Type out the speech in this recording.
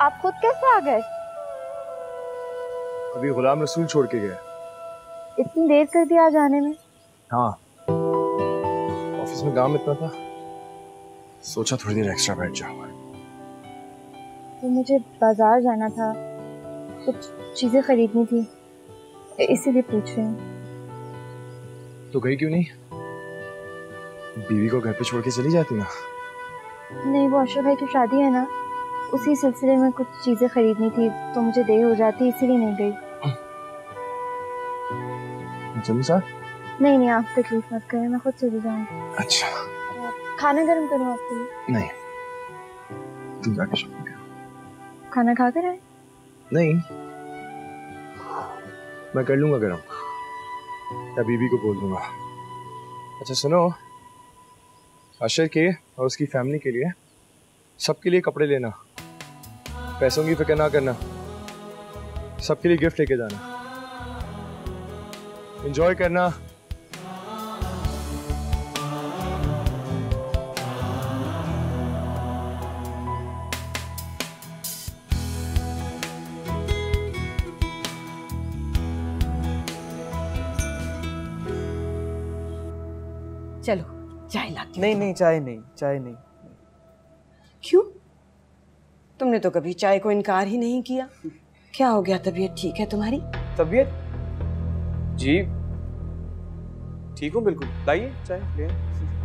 आप खुद कैसे आ गए? अभी गुलाम रसूल छोड़ के गया। इतनी देर कर दिया जाने में? हाँ, ऑफिस में काम इतना था, सोचा थोड़ी देर एक्स्ट्रा बैठ जाऊंगा। तो मुझे बाजार जाना था, कुछ चीजें खरीदनी थी, इसीलिए पूछ रही हूँ। तो गई क्यों नहीं? बीवी को घर पे छोड़ के चली जाती ना। नहीं, वो अशरफ भाई की शादी है ना, उसी सिलसिले में कुछ चीजें खरीदनी थी, तो मुझे देर हो जाती, इसीलिए नहीं गई। चलो साथ? नहीं नहीं, आप तकलीफ मत करें, मैं खुद चली जाऊंगी। अच्छा। खाना गर्म करूँ आपके लिए? नहीं, तुम जाके शॉपिंग करो। खाना खा कर आए? नहीं, मैं कर लूंगा गरम, या बीबी को बोल दूंगा। अच्छा सुनो, अशर के और उसकी फैमिली के लिए, सबके लिए कपड़े लेना, पैसों की फिक्र ना करना, सबके लिए गिफ्ट लेके जाना, एंजॉय करना। चलो चाय लाती हूँ। नहीं नहीं, चाय नहीं, चाय नहीं। क्यों? तुमने तो कभी चाय को इनकार ही नहीं किया। क्या हो गया, तबीयत ठीक है तुम्हारी? तबीयत? जी ठीक हूँ बिल्कुल, लाइए चाय ले।